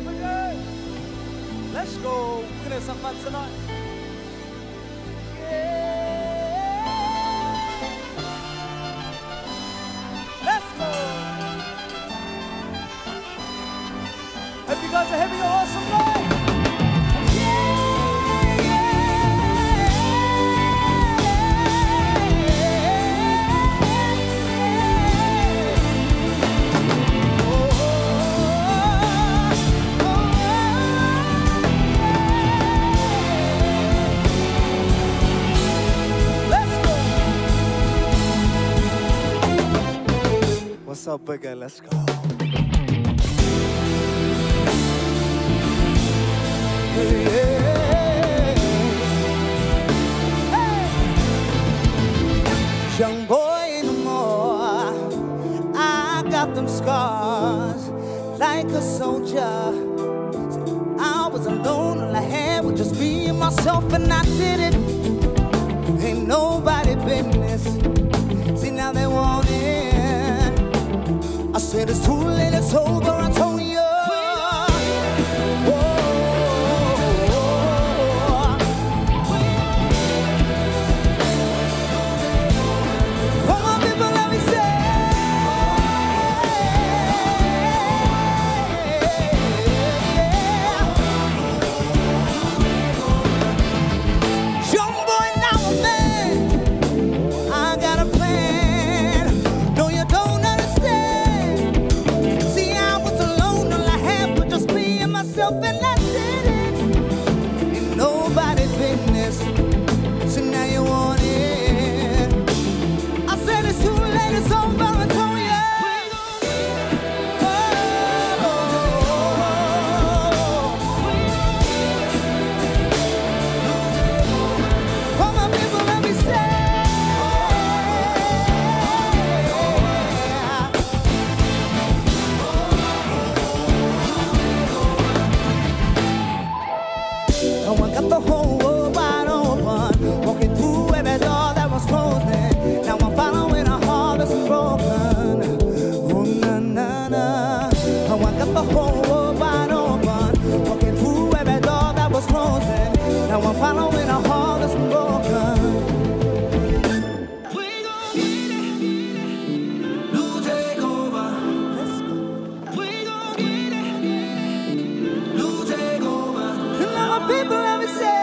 up again. Let's go. We're gonna have some fun tonight. Yeah. Let's go. Hope you guys are having an awesome night. What's up, Bigo? Let's go. Yeah. Hey. Young boy no more, I got them scars like a soldier. I was alone, all I had was just me and myself, and I did it. Ain't nobody business. See, now they want it. I said it's too late, it's over, I told you. All my people, let me say, young boy, now a man. I got a plan. No, you don't understand. See, I was alone, all I had was just me and myself, and I did it. Ain't nobody's business. So now you want it. I said it's too late, it's over, I told you. All my people, let me say. No one got the whole world wide open, walking through every door that was closing. Now I'm following a heart that's broken. Oh, na, na, na. No one got the whole world wide open, walking through every door that was closing. Now I'm following a heart that's broken. We gon' get it. New takeover. Let's go. We gon' get it. New takeover. And now my people, let me say.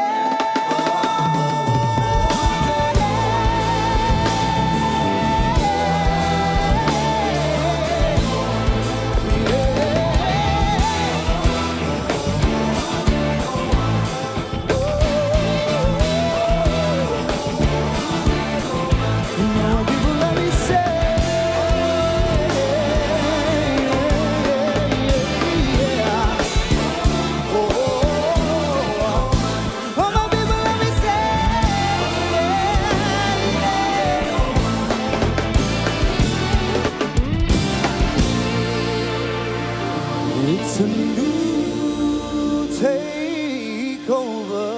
It's a new takeover.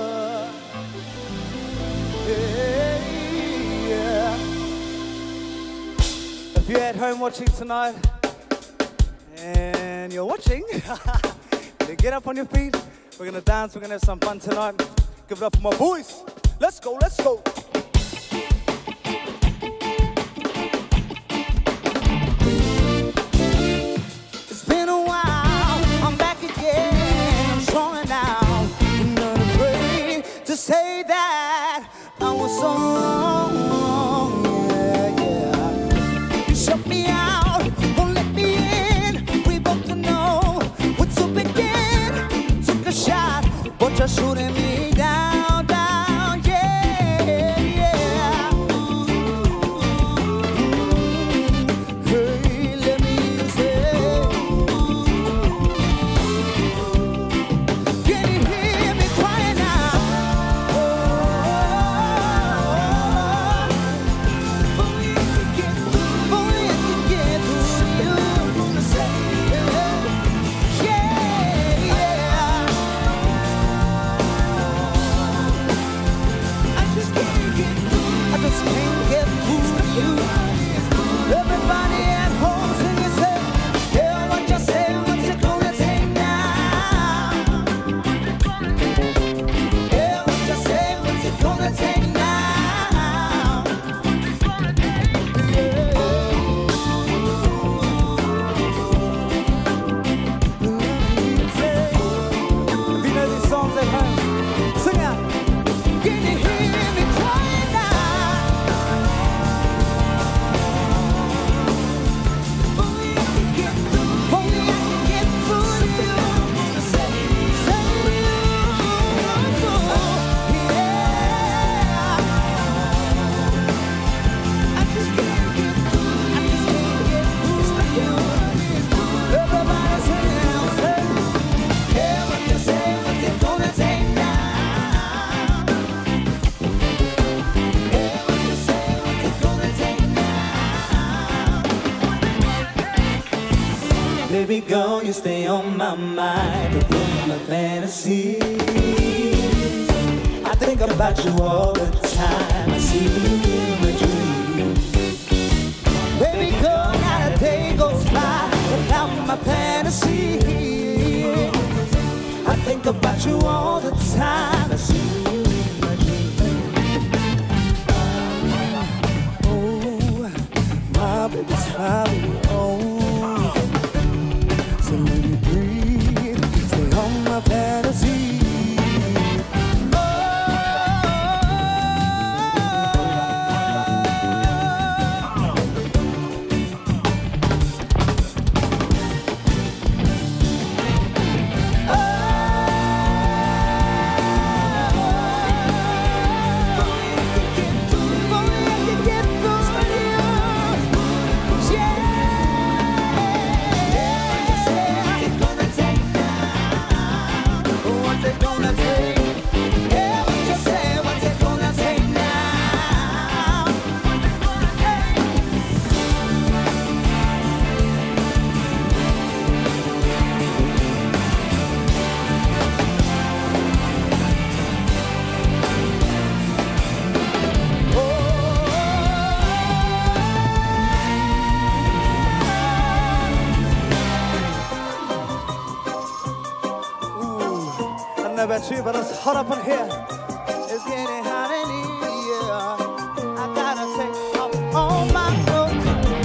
Yeah. If you're at home watching tonight and you're watching, then get up on your feet. We're gonna dance, we're gonna have some fun tonight. Give it up for my boys. Let's go, let's go. It's been a while, I'm back again. I'm stronger now, I'm not afraid to say that I was so wrong. Yeah, yeah. You shut me out, won't let me in. We both know what's to begin. Took a shot, but you're shooting me down, down. Yeah, yeah. Baby girl, you stay on my mind, but from my fantasy. I think about you all the time. I see you in my dreams. Baby girl, not a day goes by without my fantasy. I think about you all the time. I see you in my dreams. Oh, my baby's smiling. Oh. So let me breathe, stay on my fantasy. About you, but it's hot up in here. It's getting hot in here. I gotta take off all my clothes.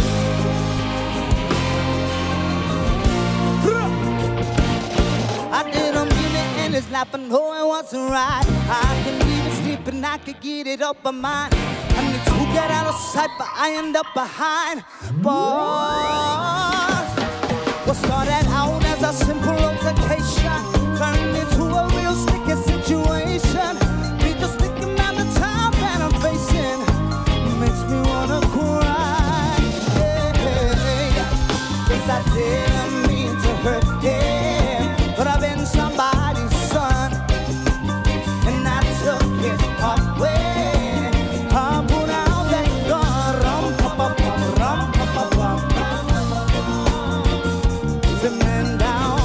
I didn't mean it, and it's not, but no, it wasn't right. I can even sleep and I could get it up my mind. I need to get out of sight, but I end up behind bars. What started out as a simple altercation turned into a real sticky situation. We just thinking about the time that I'm facing makes me wanna cry. Yeah. Things I didn't mean to hurt, yeah, but I've been somebody's son, and I took it hard way. I put out that gun, rum, pum, pum, pum, rum, pum, pum, pum. Man down.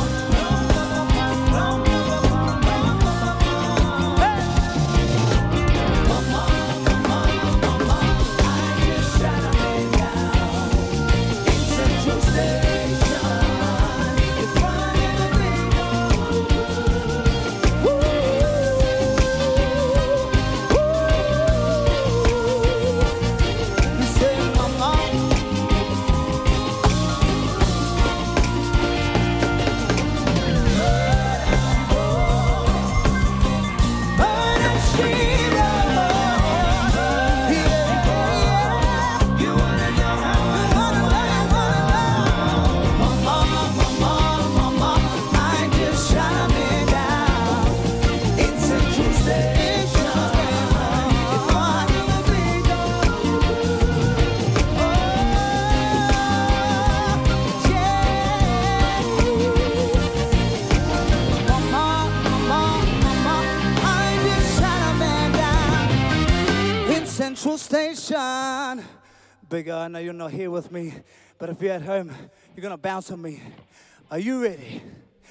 Central Station. Bigo, I know you're not here with me, but if you're at home, you're gonna bounce on me. Are you ready?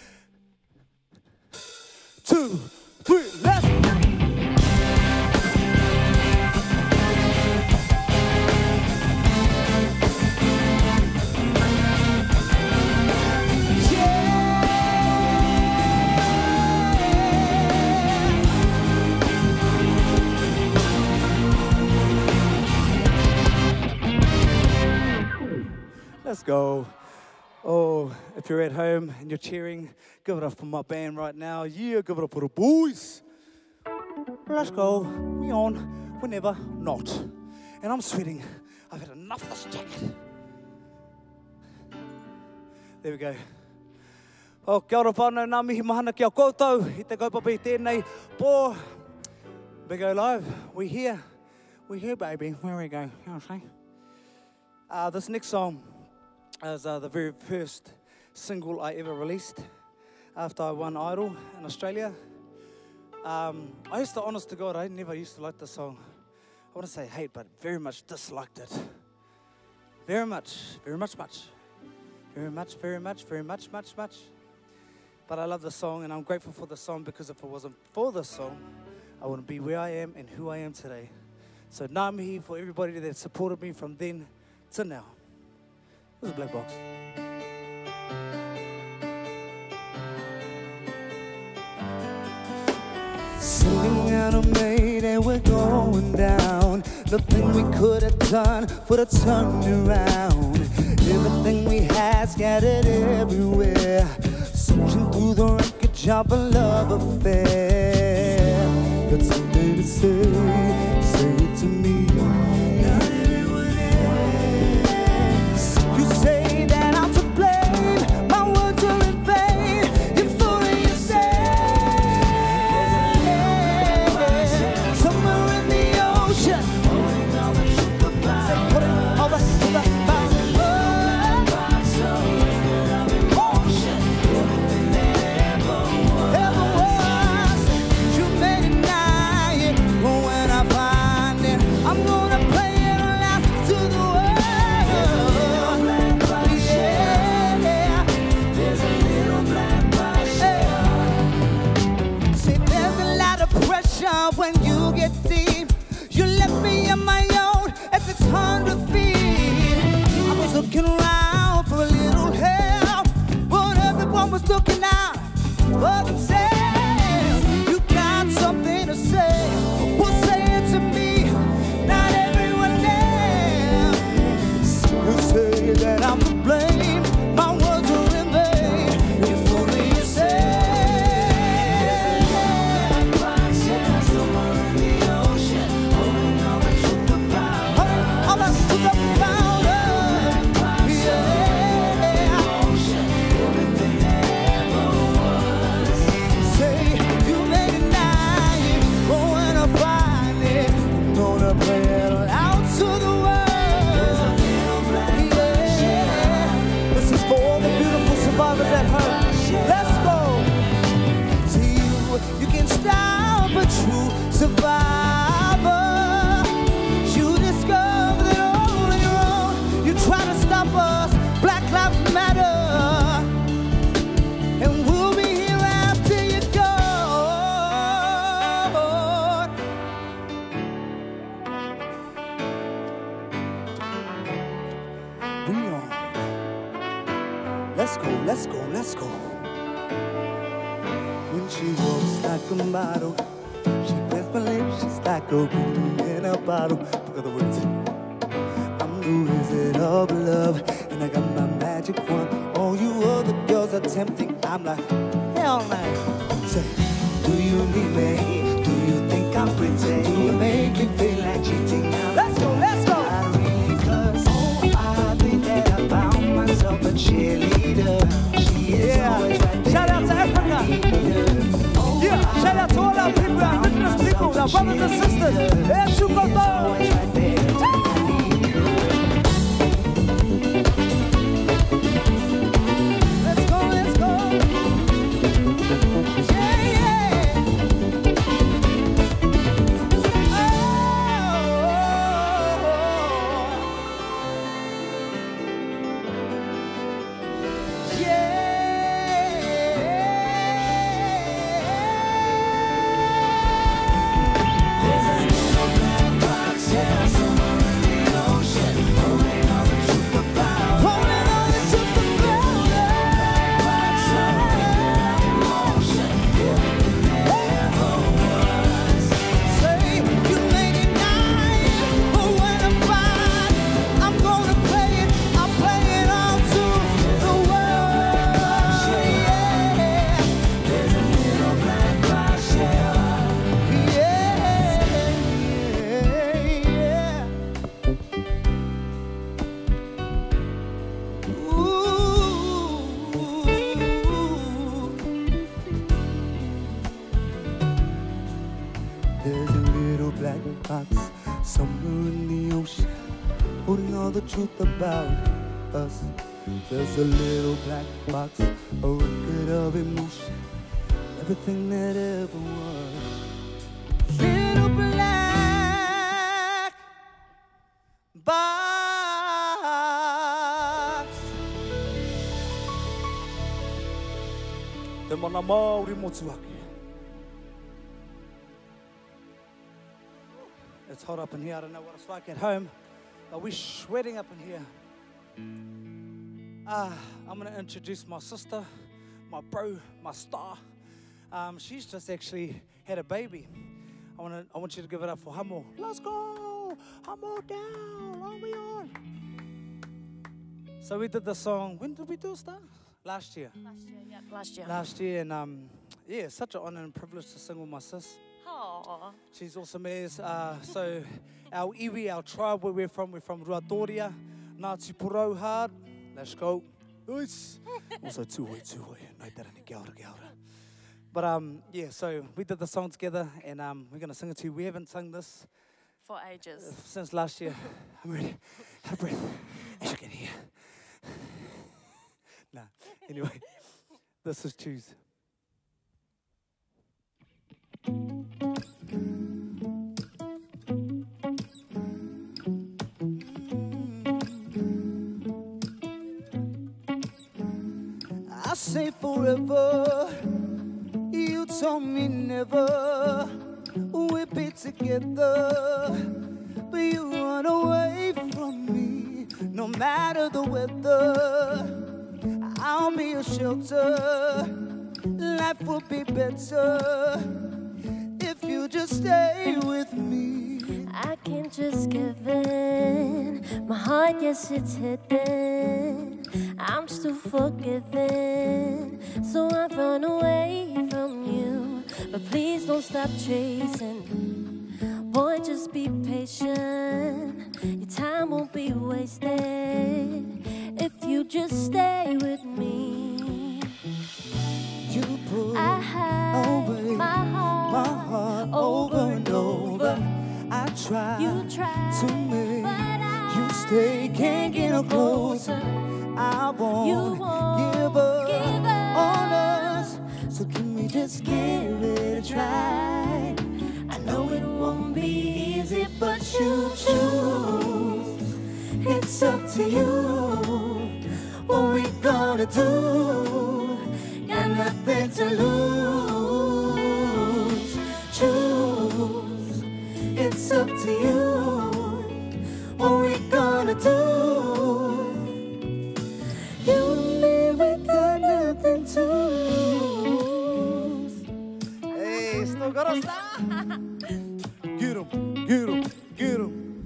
2, 3, let's go. Let's go. Oh, if you're at home and you're cheering, give it up for my band right now. Yeah, give it up for the boys. Let's go. We on. We're never not. And I'm sweating. I've had enough of this jacket. There we go. Oh, kia ora whanau, nā mihi mahana ki a koutou. I te kaupapa I tēnei pō. Bigo Live, we're here. We're here, baby. Where we go? This next song is the very first single I ever released after I won Idol in Australia. I used to, honest to God, I never used to like this song. I wouldn't say hate, but very much disliked it. Very much. Very much, very much, very much, much. But I love the song, and I'm grateful for the song, because if it wasn't for the song, I wouldn't be where I am and who I am today. So Ngā for everybody that supported me from then to now. This is Black Box. Sitting out a mate and we're going down. Nothing we could have done would have turned around. Everything we had scattered everywhere. Searching through the wreckage of a love affair. Got something to say it to me. Not everyone else. You say that I'm to blame, my words are in vain. You're fooling yourself. Somewhere in the ocean, holding all the truth about. Say, putting all the truth about. When you get deep, you left me on my own at 600 feet. I was looking around for a little help, but everyone was looking out for themselves. You got something to say, well, say it to me, not everyone else. You say that I'm to blame, my words are in vain. You're fooling yourself. Survivor, you discover that all on your own. You try to stop us, Black Lives Matter, and we'll be here after you go. We on. Let's go, let's go, let's go. When she walks like a model, she grabs my lips, she's like a booty in a bottle. Look at the words. I'm the wizard of love, and I got my magic wand. All you other girls are tempting, I'm like, hell no. Say, do you need me? Do you think I'm pretty? Do you make me feel like cheating now? Let's go, let's go. I really cause, oh, I think that I found myself a cheerleader. She is always right there. Shout out to Africa. Yeah, shout out to all our people, our indigenous people, our brothers and sisters. Let's go, let's go. Yeah, yeah. Oh, yeah. There's a little black box somewhere in the ocean, holding all the truth about us. There's a little black box, a record of emotion, everything that ever was. Little black box. Te mana Māori motuake. It's hot up in here. I don't know what it's like at home, but we're sweating up in here. I'm going to introduce my sister, my bro, my star. She's just actually had a baby. I want you to give it up for Hamo. Let's go! Hamo down! On we on! So we did the song. When did we do it, Star? Last year. Last year, yeah, last year. Last year, and yeah, such an honor and privilege to sing with my sis. Aww. She's awesome as. So our iwi, our tribe where we're from Ruatoria, Ngāti Porou hard. Let's go. Ois. Also tūhoi. Nai tarani, kia ora. But yeah, so we did the song together, and we're going to sing it to you. We haven't sung this For ages. Since last year. I'm ready. Out of breath. As you can hear. Nah. Anyway, this is Choose. I say forever. You told me never. We'll be together, but you run away from me. No matter the weather, I'll be your shelter. Life will be better if you just stay with me. I can't just give in. My heart, yes, it's hidden. I'm still forgiven, so I run away from you. But please don't stop chasing. Boy, just be patient. Your time won't be wasted if you just stay with me. You pull away my heart over and over. I try to make you stay, can't get no closer. I won't give up on us, so can we just give it a try? I know it won't be easy, but you choose. It's up to you. What we gonna do? Got nothing to lose. Choose. It's up to you. What we gonna do? You and me, we got nothing to lose. Hey, still got us now? Get 'em.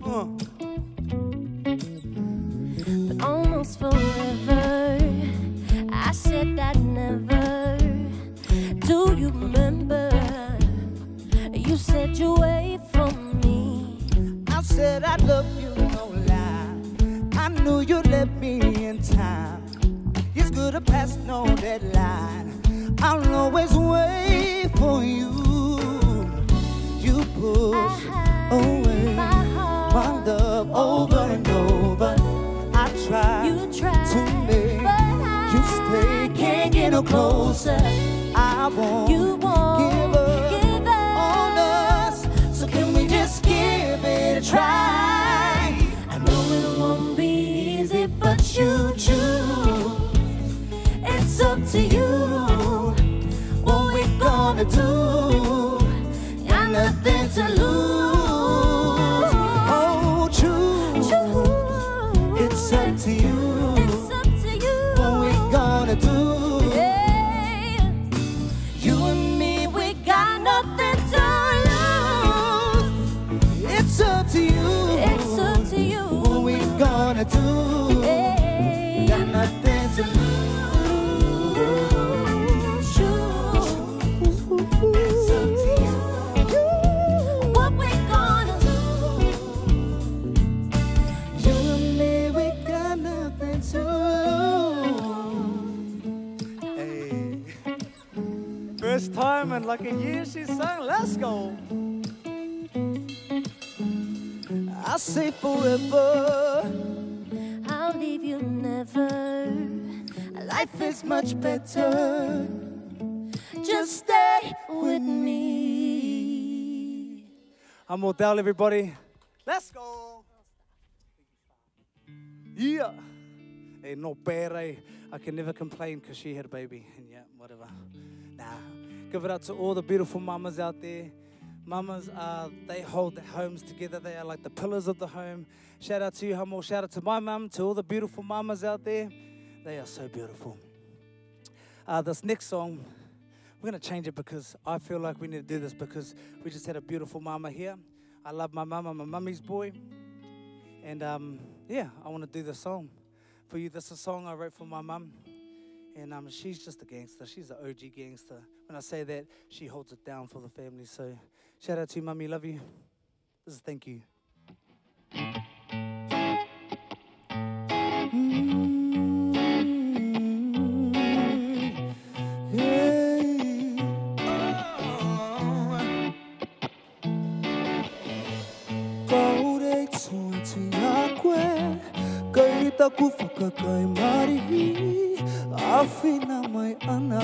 But almost forever, I said I'd never. Do you remember? You said you wait from me. I said I love you, no lie. I knew you'd let me in time. It's good to pass no deadline. I'll always wait for you. You push away my love over and over. I try to make you stay, can't get no closer. I won't give up on us, so can we just give it a try? I know it won't be easy, but you choose. It's up to you. What we gonna do? Got nothing to lose. Oh, choose. It's up to you. What we gonna do? You and me, we got nothing to lose. It's up to you. What we gonna do? Got nothing to lose. It's up to you. What we gonna do? You and me, we got nothing to lose. Hey. First time in like a year she sang, let's go. I say forever, I'll leave you never. life is much better. Just stay with me. I'm all down, everybody. Let's go. Yeah. Hey, no pere. I can never complain because she had a baby, and yeah, whatever. Nah, give it up to all the beautiful mamas out there. Mamas, they hold their homes together. They are like the pillars of the home. Shout out to you, Hamo. Shout out to my mum, to all the beautiful mamas out there. They are so beautiful. This next song, we're going to change it because I feel like we need to do this because we just had a beautiful mama here. I love my mum. I'm a mummy's boy. And yeah, I want to do this song for you. This is a song I wrote for my mum. And she's just a gangster. She's an OG gangster. When I say that, she holds it down for the family. So shout out to you, mummy. Love you. This is thank you. Ku whakakai marihi, awhina mai ana,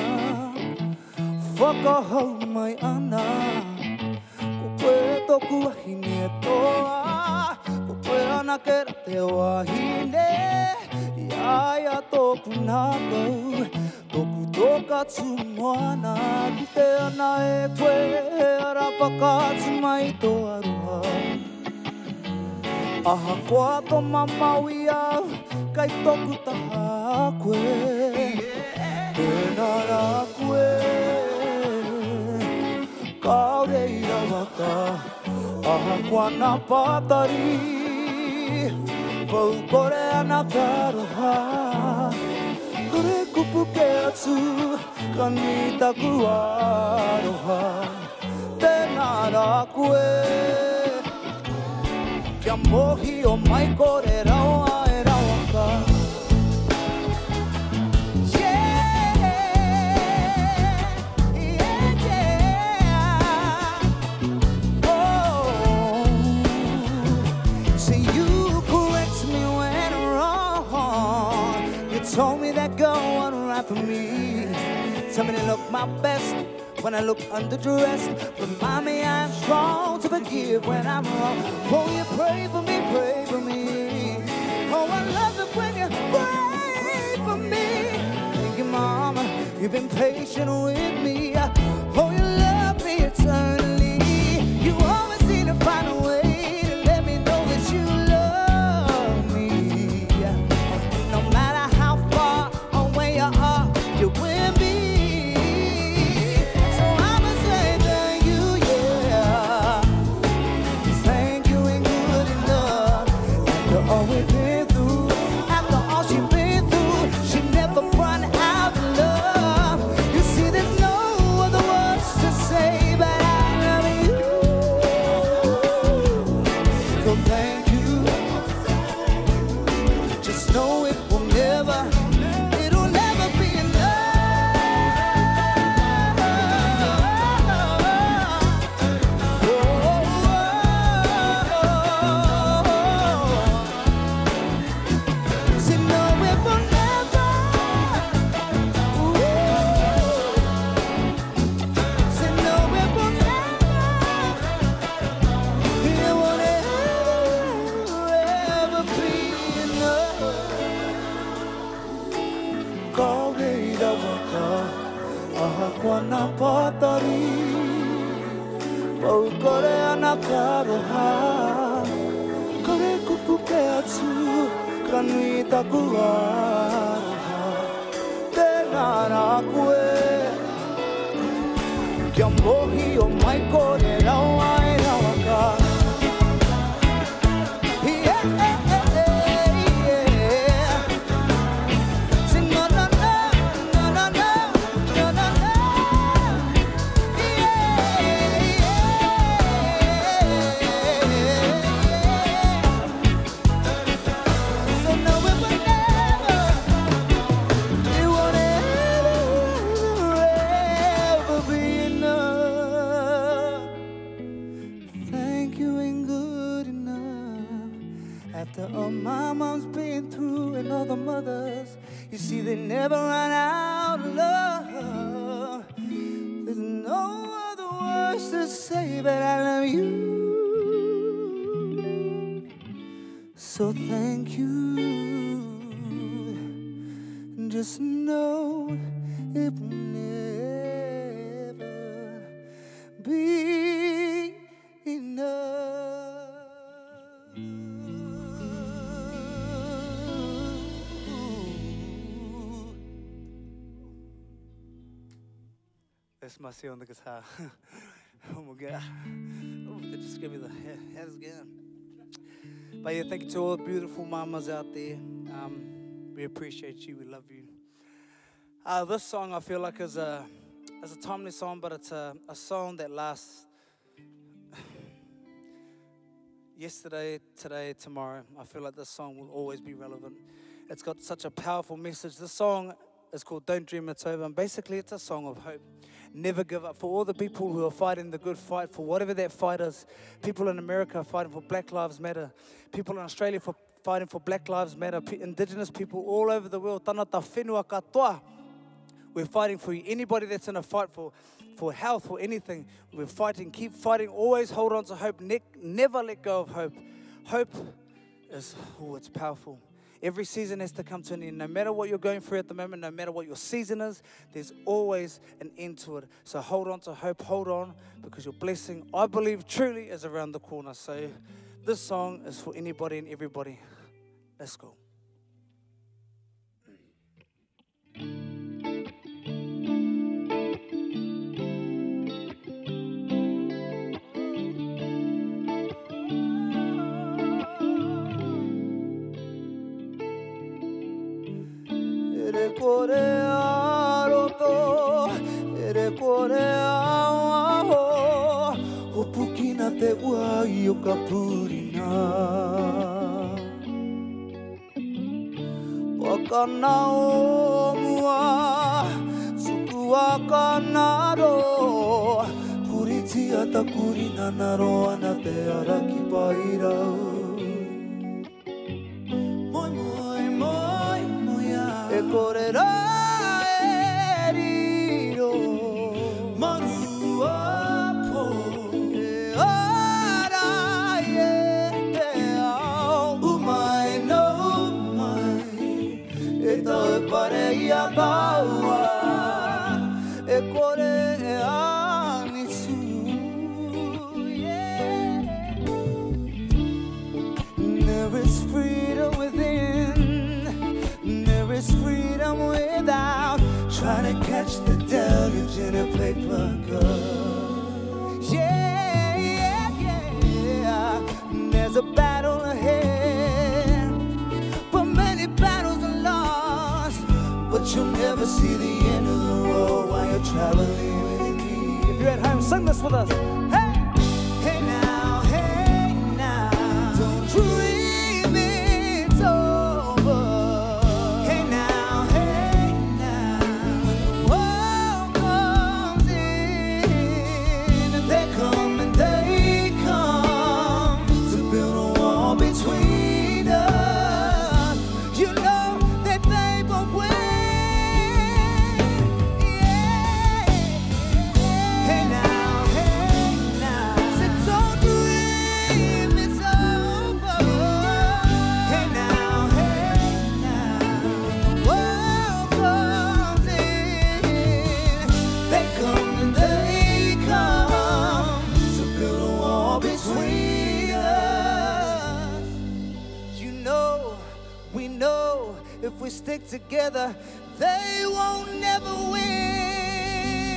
whakahau mai ana. Ko koe toku wahine toa, ko koe anake ra te wahine, iaia toku nākau, toku toka tu moana, ki te ana e koe, ara whakatu mai tō aroha. Aha koa to mamaui au, kai toku taha koe, tēnā rā koe. Kaore I rawaka, aha koa nā pātari, pau kore ana karoha. Kore kupu ke atu, ka ni taku aroha, tēnā rā koe. Kia mohi o mai kore rawa e rawaka. Yeah, yeah, yeah. Oh, see you correct me when I'm wrong. You told me that girl wasn't right for me. Tell me to look my best when I look underdressed. Remind me I'm strong to forgive when I'm wrong. Oh, you pray for me, pray for me. Oh, I love it when you pray for me. Thank you, Mama, you've been patient with me. Oh, you love me eternally. You always seem to find a way to let me know that you love me. No matter how far away you are, you're with me. just know it will never be enough. That's my on the guitar. Oh my God. Oh, they just gave me the hands again. But yeah, thank you to all the beautiful mamas out there. We appreciate you. We love you. This song I feel like is a timely song, but it's a song that lasts yesterday, today, tomorrow. I feel like this song will always be relevant. It's got such a powerful message. This song is called Don't Dream It's Over, and basically it's a song of hope. Never give up. For all the people who are fighting the good fight, for whatever that fight is. People in America are fighting for Black Lives Matter. People in Australia for fighting for Black Lives Matter. Indigenous people all over the world. Tanata whenua katoa. We're fighting for you. Anybody that's in a fight for health, for anything, we're fighting. Keep fighting. Always hold on to hope. Never let go of hope. Hope is, it's powerful. Every season has to come to an end. No matter what you're going through at the moment, no matter what your season is, there's always an end to it. So hold on to hope, hold on, because your blessing, I believe, truly is around the corner. So this song is for anybody and everybody. Let's go. Ere kore aroto, ere kore aho, o pukina te ua I o ka purina. Pakana o mua, sukua kanaro, puritia ta kurina naro ana te araki pairau. E korera e riro maru apo e ara e te au umai no mai e tau pare ia taua e kore e anisu yeah. There is freedom within. There is freedom without trying to catch the deluge in a paper cup. Yeah, yeah, yeah. There's a battle ahead, but many battles are lost. But you'll never see the end of the road while you're traveling with me. If you're at home, sing this with us. Hey, hey now, don't dream it's over. If we stick together, they won't never win.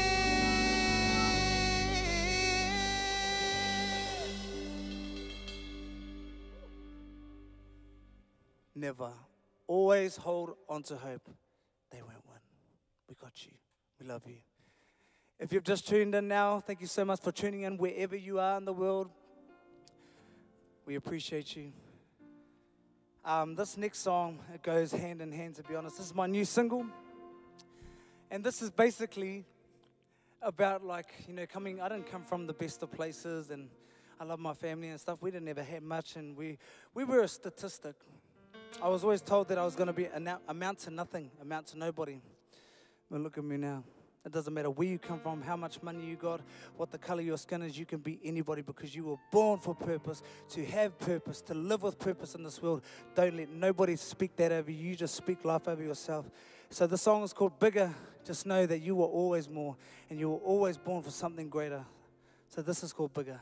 Never. Always hold on to hope. They won't win. We got you. We love you. If you've just tuned in now, thank you so much for tuning in wherever you are in the world. We appreciate you. This next song, it goes hand in hand, to be honest. This is my new single. And this is basically about, like, you know, I didn't come from the best of places, and I love my family and stuff. We didn't ever have much, and we were a statistic. I was always told that I was going to be amount to nothing, amount to nobody. But look at me now. It doesn't matter where you come from, how much money you got, what the color of your skin is. You can be anybody because you were born for purpose, to have purpose, to live with purpose in this world. Don't let nobody speak that over you. You just speak life over yourself. So the song is called Bigger. Just know that you were always more, and you were always born for something greater. So this is called Bigger.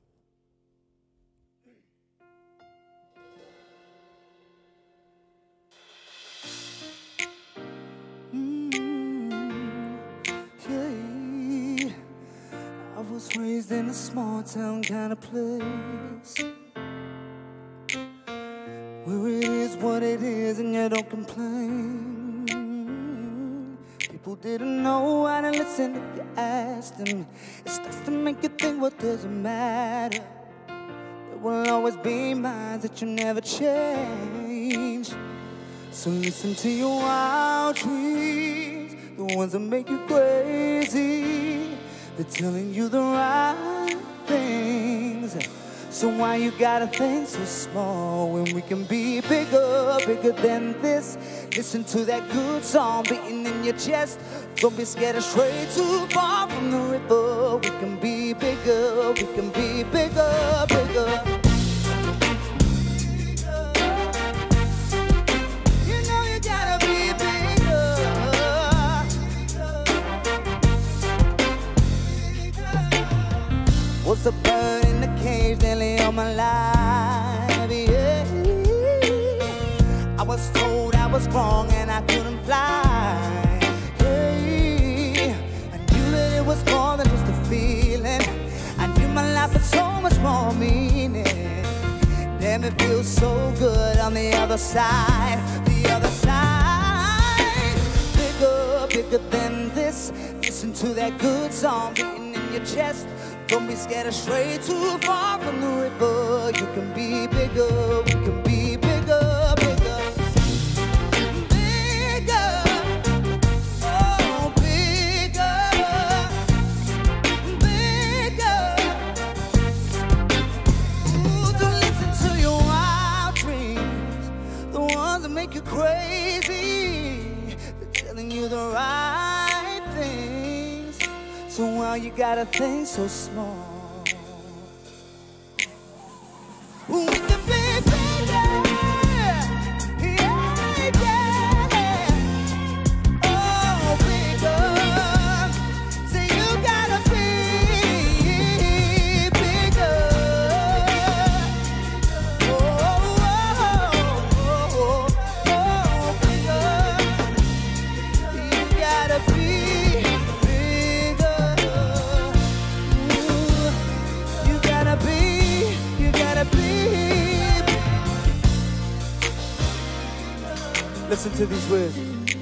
Yeah. I was raised in a small town kind of place, where it is what it is and you don't complain. People didn't know how to listen if you asked them. It starts to make you think, what does it matter? There will always be minds that you never change. So listen to your wild dreams, the ones that make you crazy. They're telling you the right things. So why you gotta think so small when we can be bigger, bigger than this? Listen to that good song beating in your chest. Don't be scared to stray too far from the river. We can be bigger, we can be bigger, bigger. You know you gotta be bigger. Was a bird in the cage nearly all my life, yeah. I was told I was wrong and I couldn't fly, hey. I knew that it was more than just a feeling. I knew my life had so much more meaning. Damn, it feels so good on the other side, the other side. Bigger, bigger than this. Listen to that good song beating in your chest. Don't be scared to stray too far from the river. You can be bigger, we can be bigger, bigger. Bigger, oh bigger, bigger. Ooh, don't listen to your wild dreams, the ones that make you crazy. They're telling you the right things. So why you gotta think so small? We can be bigger, yeah, yeah. Oh, bigger. So you gotta be bigger. Oh, bigger. You gotta be. Listen to these words.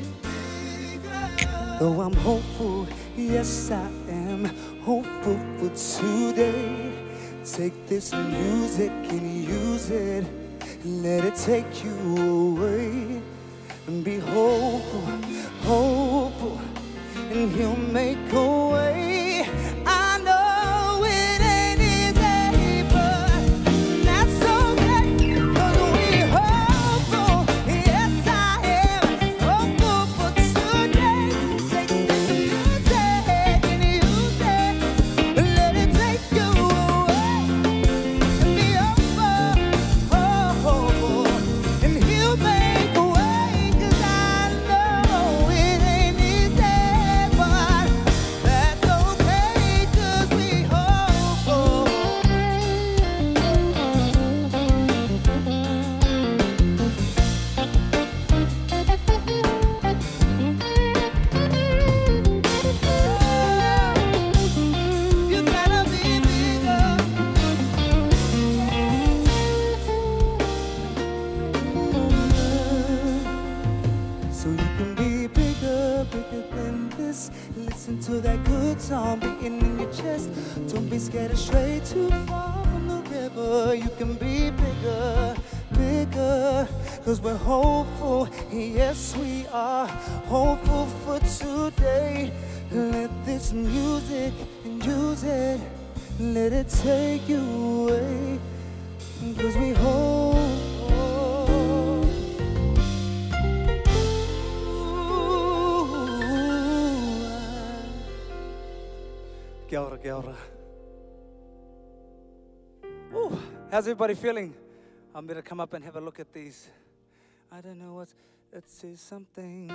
Though I'm hopeful, yes I am hopeful for today. Take this music and use it, let it take you away. And be hopeful, hopeful, and he'll make a way. I know it ain't easy, but that's okay, 'cause we hopeful. Yes, I am hopeful for today. Take this music and use it, let it take you away. And be hopeful, and he'll make a way. 'Cause I know it ain't easy, but that's okay, 'cause we hopeful. You gotta be bigger. So you can be bigger, bigger than this. Listen to that good song beating in your chest. Don't be scared to stray too far from the river. You can be bigger, bigger, 'cause we're hopeful. Yes, we are hopeful for today. Let this music and use it, let it take you away. 'Cause we hope. Kia ora, kia ora. Ooh, how's everybody feeling? I'm going to come up and have a look at these. I don't know what's... It says something.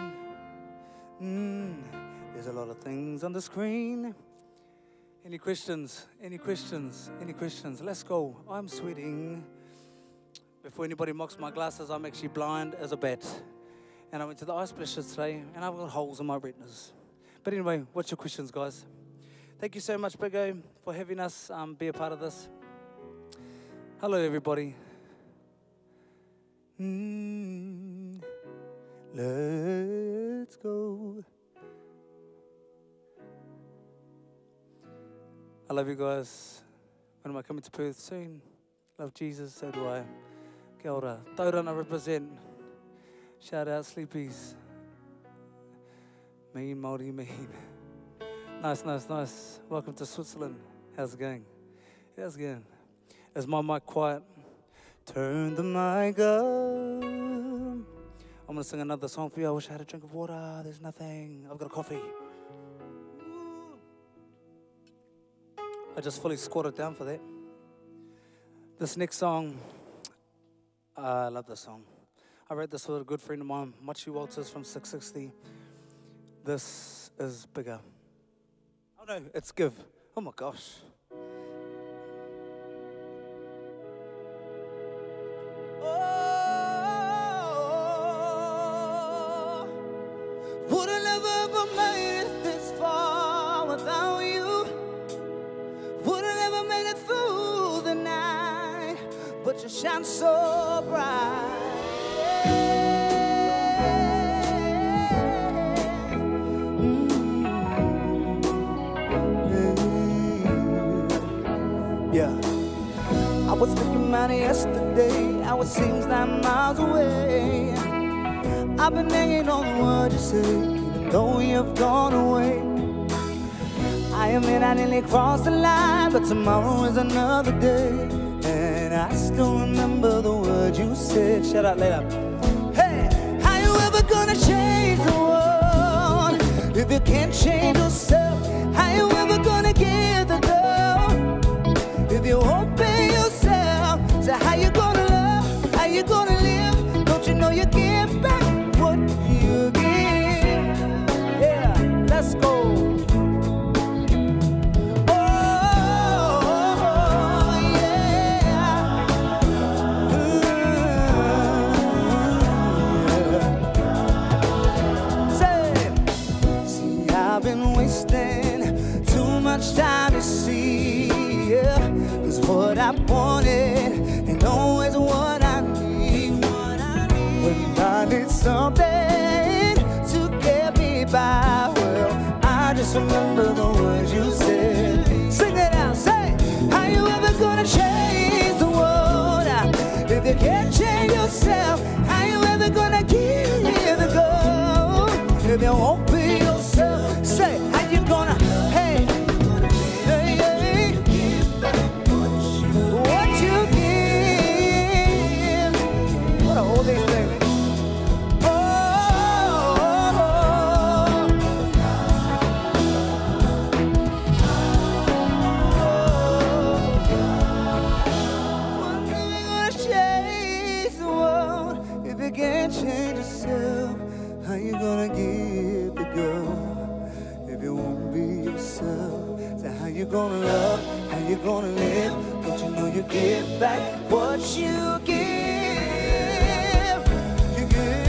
There's a lot of things on the screen. Any questions? Any questions? Any questions? Let's go. I'm sweating. Before anybody mocks my glasses, I'm actually blind as a bat. And I went to the eye specialist today, and I've got holes in my retinas. But anyway, what's your questions, guys? Thank you so much, Bigo, for having us be a part of this. Hello, everybody. Let's go. I love you guys. When am I coming to Perth soon? Love Jesus, so do I. Kia ora. Tauranga represent. Shout out Sleepies. Mean, Māori, mean. Nice, nice, nice. Welcome to Switzerland. How's it going? How's it going? Is my mic quiet? Turn the mic up. I'm going to sing another song for you. I wish I had a drink of water. There's nothing. I've got a coffee. I just fully squatted down for that. This next song, I love this song. I wrote this with a good friend of mine, Machi Walters from 660. This is Bigger. Oh no, it's Give. Oh my gosh. Would I never ever made it this far without you? Would I never made it through the night? But you shine so bright. Yeah. I was thinking about it yesterday. I was seems 9 miles away. I've been hanging on the word you say, even though you've gone away. I admit I nearly crossed the line, but tomorrow is another day. And I still remember the word you said. Shout out later. Hey, how you ever gonna change the world if you can't change yourself? How you ever gonna give the girl if you open yourself? So how you gonna love? How you gonna live? Don't you know you give back what you give? Yeah, let's go. Oh, yeah. Say, see, I've been wasting too much time to see. Yeah, 'cause what I wanted ain't always what I need. When I need something to get me by, well, I just remember the words you said. Sing it out, say, how you ever gonna change the world if you can't change yourself? How you ever gonna give the go if you won't be yourself? Say, how you gonna, hey, hey, hey, what you give? What are all these things? Can't change yourself. How you gonna give the girl if you won't be yourself? So how you gonna love? How you gonna live? Don't you know you give back what you give? You give.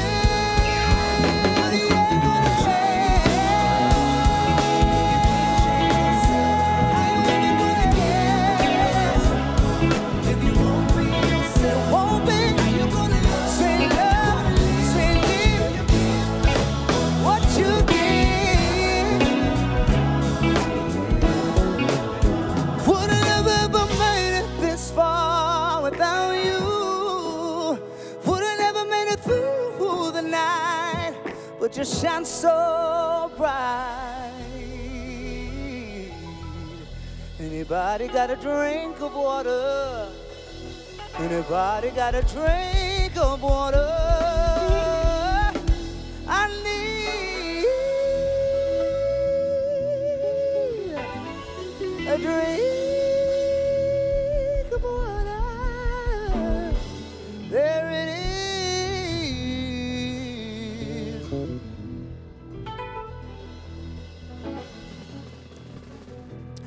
But you shine so bright. Anybody got a drink of water? Anybody got a drink of water? I need a drink of water. There it is.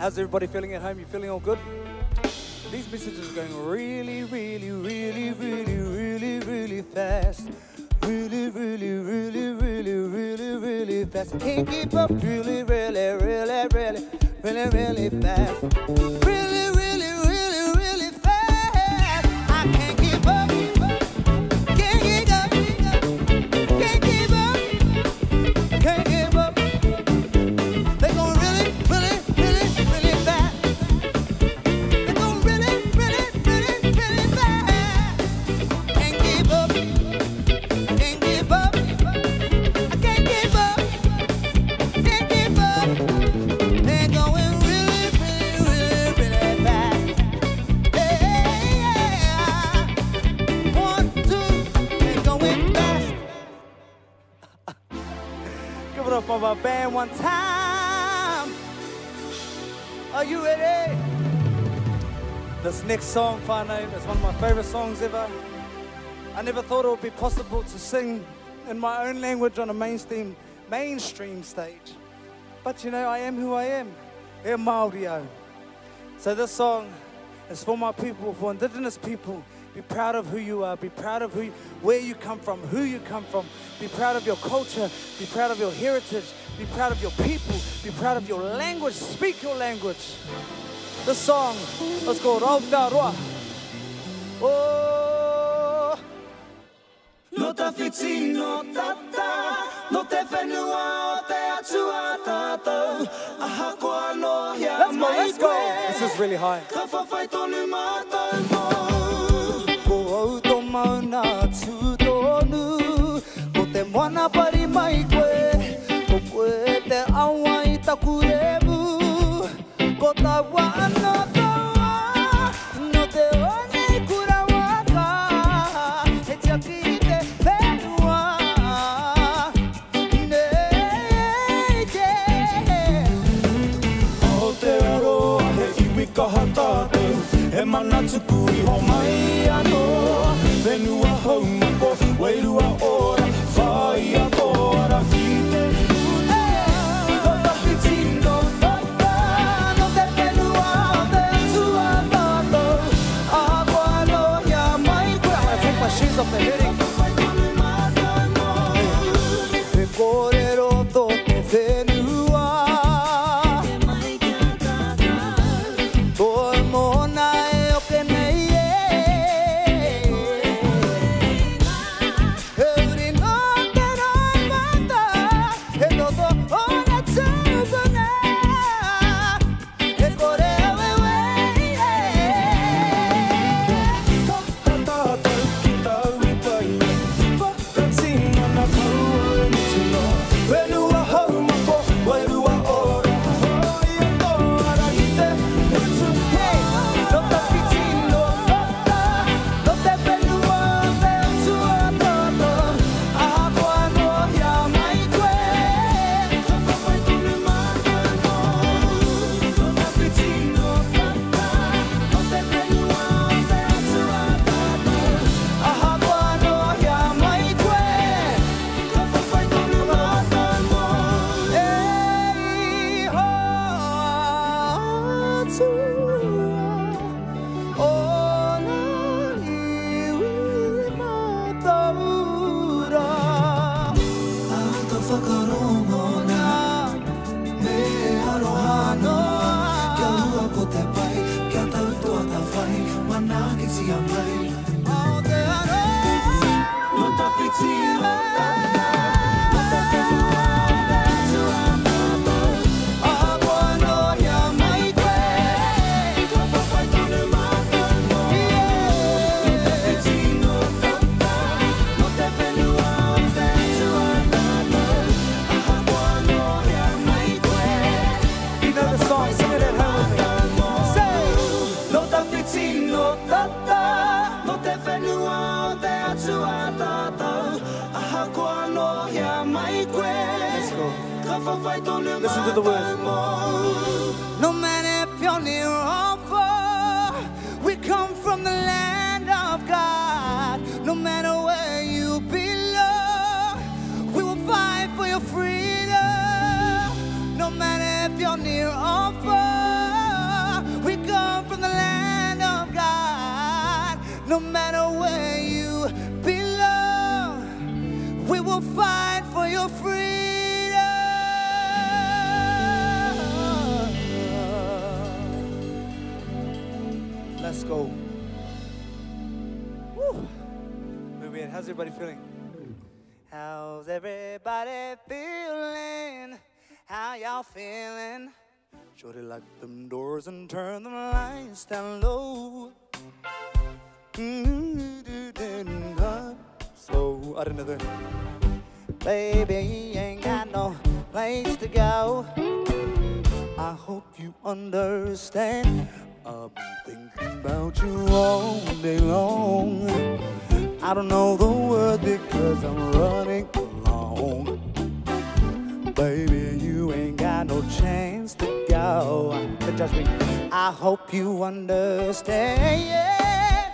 How's everybody feeling at home? You feeling all good? These messages are going really, really, really, really, really, really fast. Really, really, really, really, really, really fast. I can't keep up. Really, really, really, really, really, really fast. Really, really, really, really fast. I can't keep up. Can't keep up. Can't keep up. Can't keep up. They go really, really, really, really fast. They go really, really, really, really fast. Can't keep up. Can't keep up. I can't keep up. Can't keep up. They're going really, really, really, really fast. Yeah. 1, 2. They're going fast. Give it up for my band one time. Are you ready? This next song, Whanau, is one of my favorite songs ever. I never thought it would be possible to sing in my own language on a mainstream stage. But you know, I am who I am. E Māori au. So this song is for my people, for Indigenous people. Be proud of who you are. Be proud of where you come from, who you come from. Be proud of your culture. Be proud of your heritage. Be proud of your people. Be proud of your language. Speak your language. This song is called Aotearoa. Oh. No te whiti, no tata, no te whenua o te atua tātou. Aha koa no hia mai Let's go. koe. This is really high. Ka whawhai tonu mātou mō. Ko auto mauna tū tonu, ko te moana pari mai koe, ko koe te awa I taku revu, ko ta wana kawa, no te one kura waka, he tiaki I te whenua, nei te. Aotearoa he iwi kaha tātou, he mana tuku I ho mai anō. Whenua haumako, wairua ora, whai a ora ki te uta. No te whiti, no tata, no te whenua o te atua tātou. Aha koa no hia mai koe. I'm gonna take my shoes off the heading. Te kōrero tō te whenua, toi mōna e oke nei e. He uri nō te roi mata, he toto o na tūpuna, he kore awe wei e. Ka tātou ki tau I pai, whakatinga na kaua e mitino. Whenua haumako, wairua ora, whai a ora I te utu. No te whiti, no tata, no te whenua o te atua tātou. Aha koa no hia mai koe. Ka whawhai tonu mātou mō. No te whiti, no tata, no te whenua o te atua tātou. Aha koa no hia mai koe. Ka whawhai tonu mātou mō. Ei hoa atua, ona iwi mataura. Ata whakarongona, me aroha noa. Kia hua ko te pai, kia tautua ta whai, mana ki tia mai. Aotearoa. No te whiti, no tata, no te whenua o te atua tātou. Aha koa no hia mai koe. Ka whawhai tonu mātou mō. No te whiti, no tata, no te whenua o te atua tātou. Aha koa no hia mai koe. You know the song, sing it at home with me. Say, No te whiti, no tata, no te whenua o te atua tātou. Aha koa no hia mai koe. Ka whawhai tonu Listen to the words. mātou mō. no matter if you're near or far, we come from the land of God. No matter where you belong, we will fight for your freedom. No matter if you're near or far, no matter where you belong. We will fight for your freedom. Let's go. Woo. How's everybody feeling? How's everybody feeling? How y'all feeling? Shorty lock them doors and turn the lights down low. So I don't know that. Baby, he ain't got no place to go. I hope you understand. I've been thinking about you all day long. I don't know the word because I'm running along. Baby, you ain't got no chance to go. But just me, I hope you understand.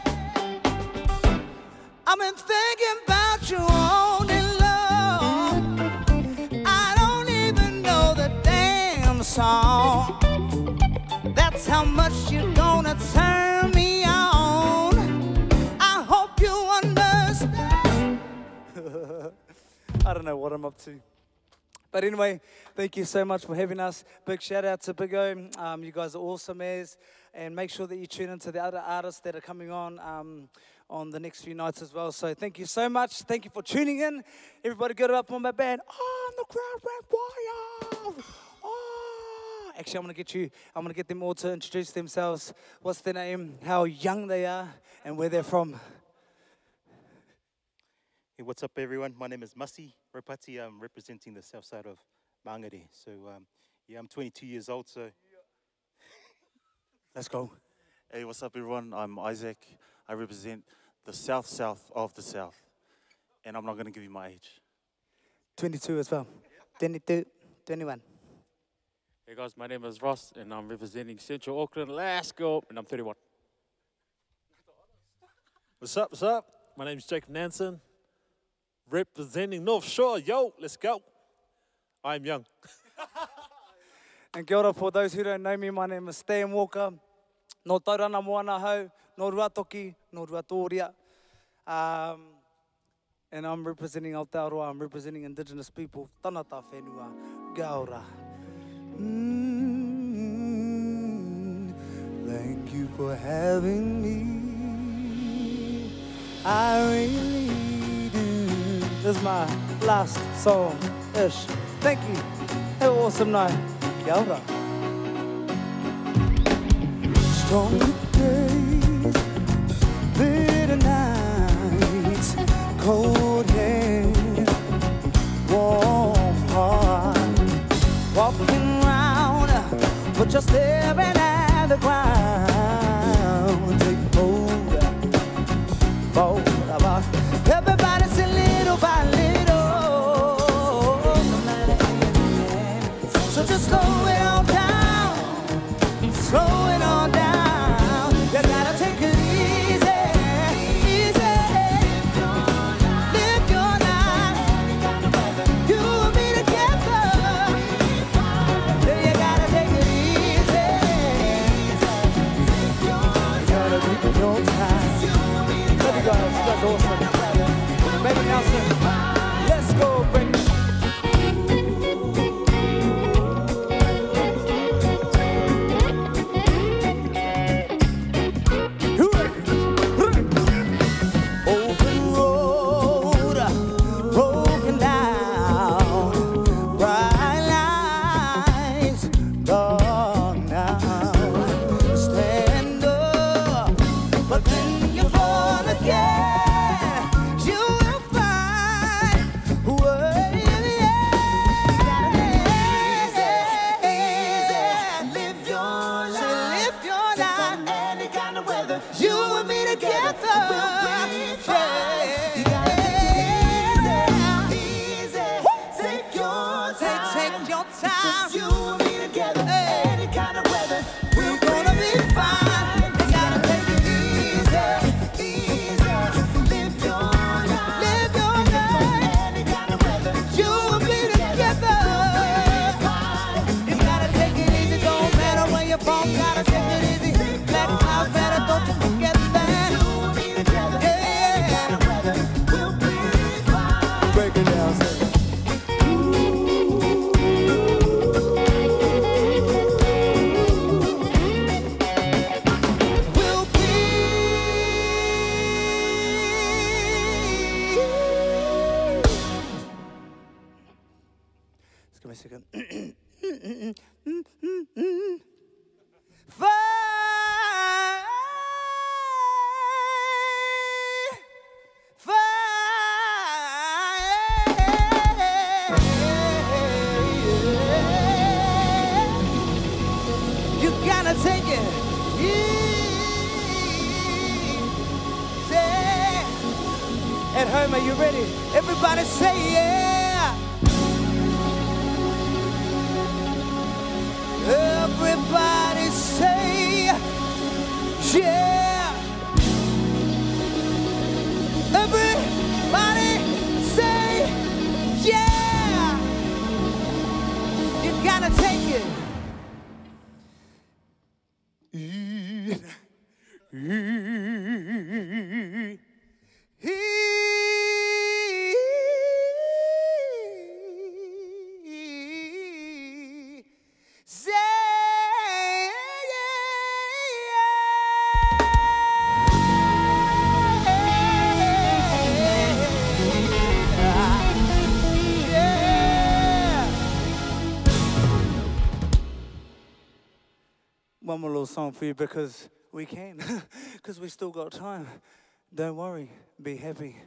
I've been thinking about you all day long. I don't even know the damn song. That's how much you're gonna turn me on. I hope you understand. I don't know what I'm up to. But anyway, thank you so much for having us. Big shout out to Bigo. You guys are awesome as. And make sure that you tune into the other artists that are coming on the next few nights as well. So thank you so much. Thank you for tuning in. Everybody get up on my band. Oh, the crowd went wild. Oh. Actually, I'm going to get them all to introduce themselves. What's their name, how young they are, and where they're from. Hey, what's up, everyone? My name is Masi Ropati. I'm representing the south side of Mangere. So, yeah, I'm 22 years old, so... Let's go. Hey, what's up, everyone? I'm Isaac. I represent the south of the south. And I'm not going to give you my age. 22 as well. 22, 21. Hey, guys, my name is Ross, and I'm representing Central Auckland. Let's go. And I'm 31. What's up, what's up? My name's Jacob Nansen. Representing North Shore, yo, let's go. I'm young. And kia ora, for those who don't know me, my name is Stan Walker. No taurana moana hau, no ruatoki, no ruatoria. And I'm representing Aotearoa, I'm representing Indigenous people. Tanata whenua, gaora. Thank you for having me. I really do. This is my last song-ish. Thank you. Have an awesome night. Kia ora. Strong days, bitter nights, cold hands, warm heart, walking round, but just staring at the ground. Take hold, fold about. Everybody say little by little, no matter anything. So just slow it on down, slow it on down. You gotta take it easy, easy. Live your life, you and me together. You gotta take it easy. take it. Yeah. At home, are you ready? Everybody say yeah. Everybody say yeah. Everybody say yeah. You gotta take it. One more little song for you because we can, because we still got time. Don't worry, be happy.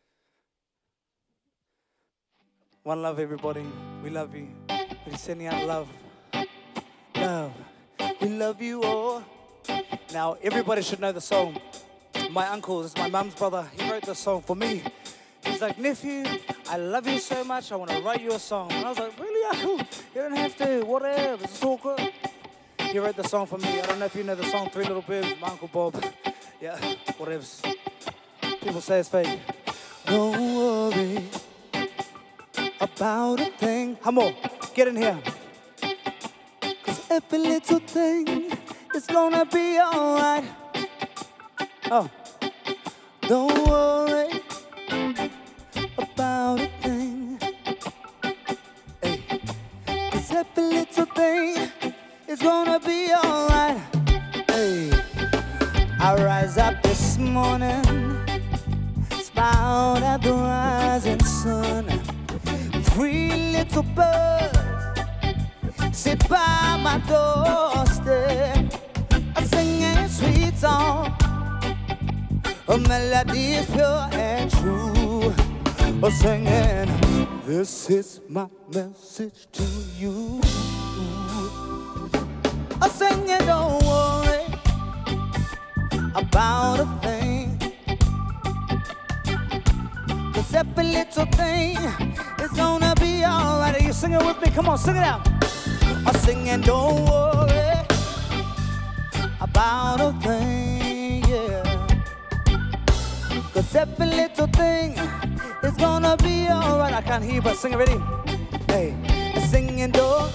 One love, everybody. We love you. We're sending out love. Love. We love you all. Now, everybody should know the song. My uncle, this is my mum's brother, he wrote this song for me. He's like, nephew, I love you so much, I want to write you a song. And I was like, really, uncle? You don't have to, whatever, it's all good. He wrote the song for me. I don't know if you know the song Three Little Birds, my Uncle Bob. Yeah, whatevs. People say it's fake. Don't worry about a thing. Come on, get in here. 'Cause every little thing is gonna be alright. Oh, don't worry about a thing. Hey, 'cause every little thing it's gonna be alright. Hey, I rise up this morning, smiled at the rising sun. Three little birds sit by my doorstep, singing a sweet song. A melody is pure and true. Singing, this is my message to you. Singing, don't worry about a thing. 'Cause every little thing is gonna be alright. Are you singing with me? Come on, sing it out. Singing, don't worry about a thing, yeah. 'Cause every little thing is gonna be alright. I can't hear you, but sing it, ready? Hey, singing, don't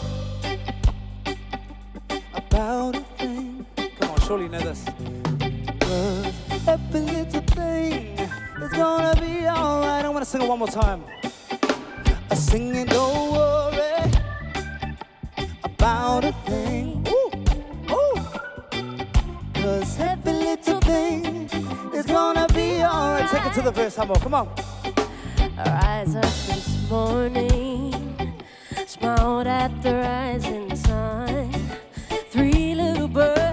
about a thing. Come on, surely you know this. 'Cause every little thing is gonna be alright. I wanna sing it one more time. Singing, don't worry about a thing. Ooh, ooh. 'Cause every little thing is gonna be alright. Take it to the verse, Hamo. Come on. I rise up this morning, smiled at the rising sun. Three little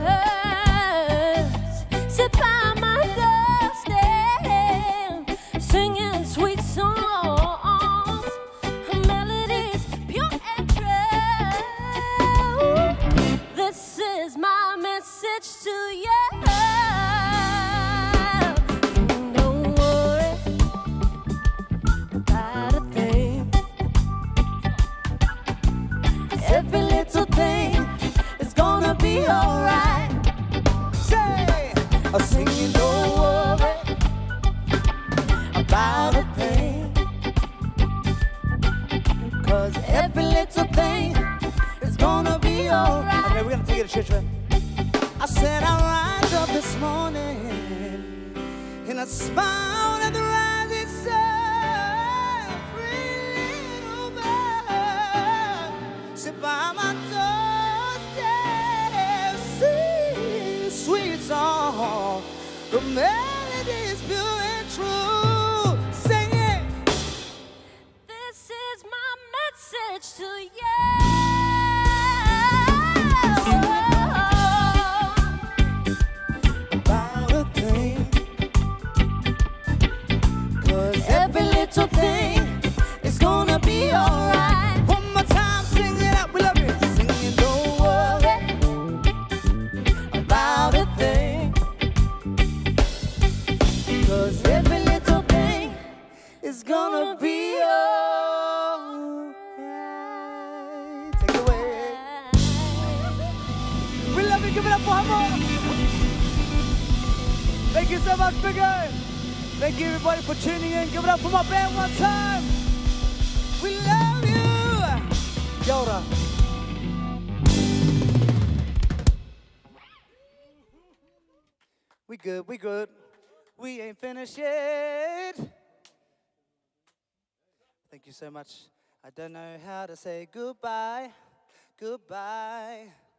birds sit by my doorstep, singing sweet songs, melodies pure and true. This is my message to you. Don't worry about a thing. Every little thing is gonna be alright. Say, singing, don't worry about a thing. 'Cause every little thing is gonna be alright. Okay, we're gonna take it to church, man. I said I rise up this morning and I smiled at the rising sun. Three little birds sit by my doorstep, sing sweet song. The melody is pure and true. Sing it. This is my message to you. About a thing. 'Cause every little thing is gonna be alright. One more time, sing it out, we love it. Singing, don't worry up for Hammer. Thank you so much, Bigo. Thank you everybody for tuning in. Give it up for my band one time. We love you. Kia ora. We good, we good. We ain't finished yet. Thank you so much. I don't know how to say goodbye. Goodbye.